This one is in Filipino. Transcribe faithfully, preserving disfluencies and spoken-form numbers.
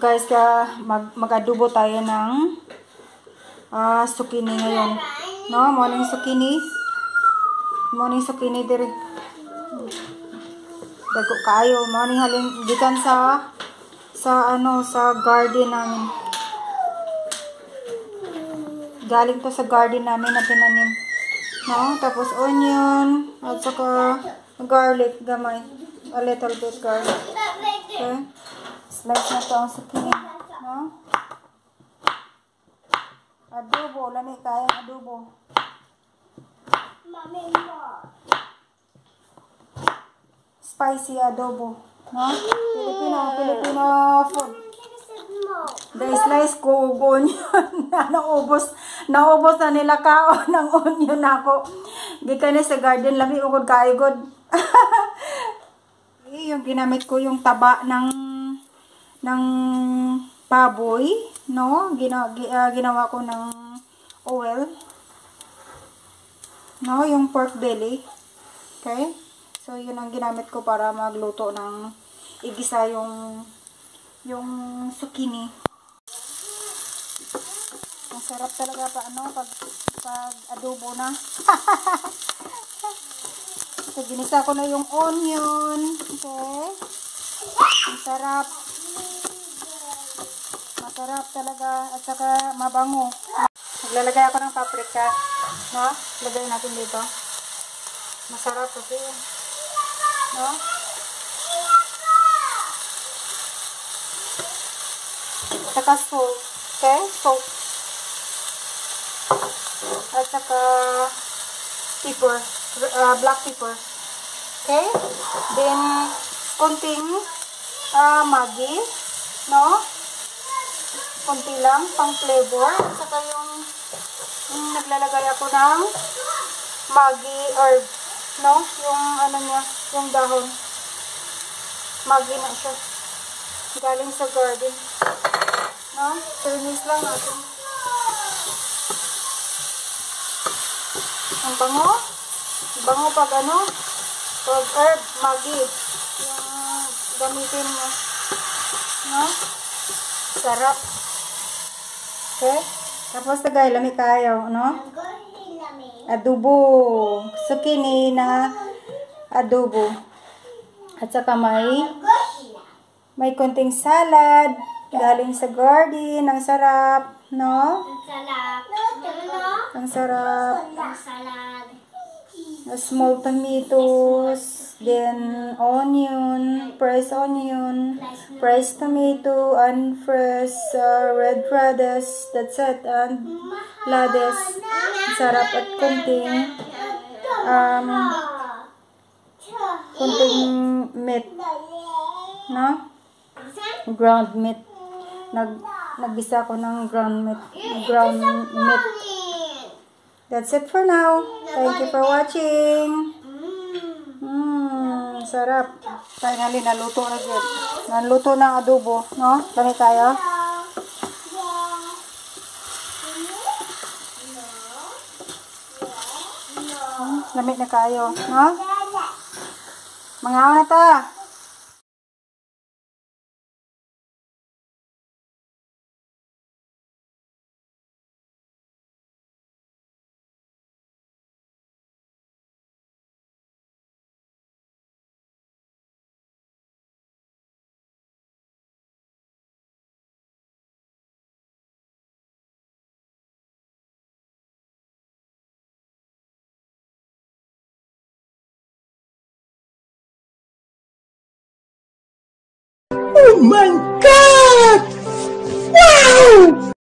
guys, ka mag mag-adobo tayo ng uh, zucchini ngayon. No, morning zucchini. Morning zucchini diri. Dago kayo, morning halin gikan sa sa ano sa garden namin. Galing to sa garden namin na tinanim. No, tapos onion at saka garlic gamay. A little bit garlic. Okay. Slice na to ang zucchini. No? Adobo. Lami kaya adobo. Spicy adobo. No? Filipino. Filipino food. The slice ko onion. Naubos. Naubos na nila kao ng onion ako. Gikan sa garden. Lami ugod kaigod. Yung ginamit ko yung taba ng ng baboy, no? Gina, uh, ginawa ko ng oil. No, yung pork belly. Okay? So yun ang ginamit ko para magluto ng igisa yung yung zucchini. Ang sarap talaga pa ano pag pag adobo na. So, ginisa ko na yung onion. Okay. Ang sarap. Masarap talaga. At saka mabango. Maglalagay ako ng paprika. No? Lagay natin dito. Masarap kasi. No? At saka salt. Okay? Salt. At saka pepper. Uh, black pepper. Okay? Then, konting uh, Maggi. No? Konti lang, pang flavor. Saka yung, yung naglalagay ako ng Maggi herb. No? Yung ano niya, yung dahon. Maggi na siya. Galing sa garden. No? Service lang natin. Ang bango. Bango pag ano, pag herb, Maggi, yung gamitin mo. No? Sarap. Okay? Tapos tagay, lami kayo, no? Adobo. Zucchini na adobo. At saka may may konting salad. Galing sa garden. Ang sarap, no? Ang sarap. Ang sarap. Ang salad. Small tomatoes, then onion, fresh onion, fresh tomato, and fresh uh, red radish. That's it. And lettuce. Sarap at kunting um, kunting meat. No? Ground meat. Nag naggisa ko ng ground meat. Ground meat. That's it for now. Thank you for watching. Mmm, sarap. Finally, naluto na good. Naluto ng adobo, no? Dami tayo. Hmm, lamig na kayo, no? Mga na ta. Oh my God! Wow!